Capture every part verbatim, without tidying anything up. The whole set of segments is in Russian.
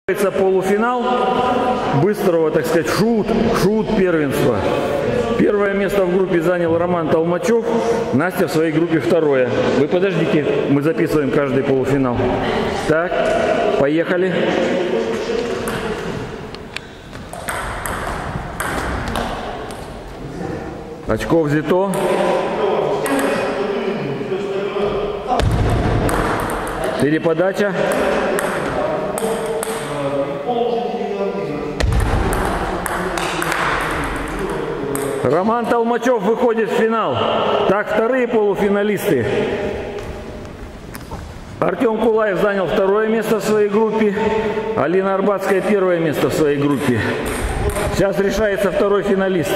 Полуфинал быстрого, так сказать, шут, шут первенства. Первое место в группе занял Роман Толмачев, Настя в своей группе второе. Вы подождите, мы записываем каждый полуфинал. Так, поехали. Очко взято. Переподача. Роман Толмачев выходит в финал. Так, вторые полуфиналисты. Артем Кулаев занял второе место в своей группе. Алина Арбатская первое место в своей группе. Сейчас решается второй финалист.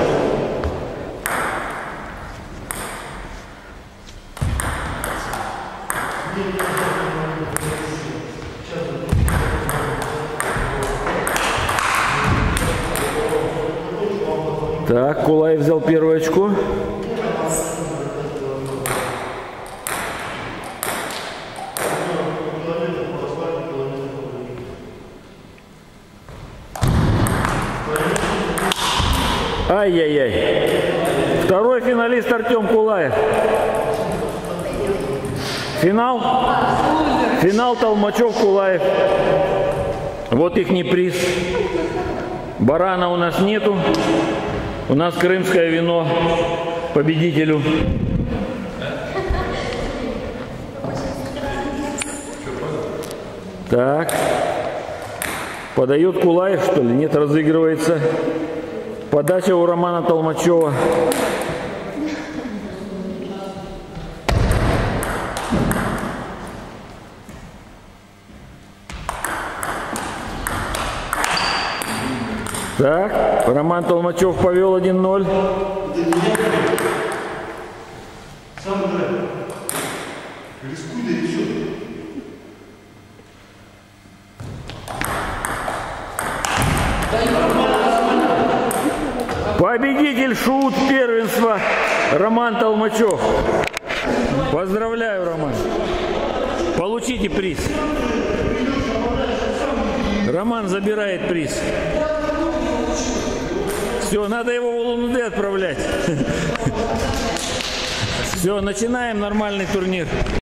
Так, Кулаев взял первое очко. Ай-яй-яй. Второй финалист Артем Кулаев. Финал. Финал Толмачев-Кулаев. Вот ихний приз. Барана у нас нету. У нас крымское вино победителю. Так. Подает Кулаев, что ли? Нет, разыгрывается. Подача у Романа Толмачева. Так, Роман Толмачев повел один ноль. Победитель шут первенства Роман Толмачев. Поздравляю, Роман. Получите приз. Роман забирает приз. Все, надо его в Улан-Удэ отправлять. Все, начинаем нормальный турнир.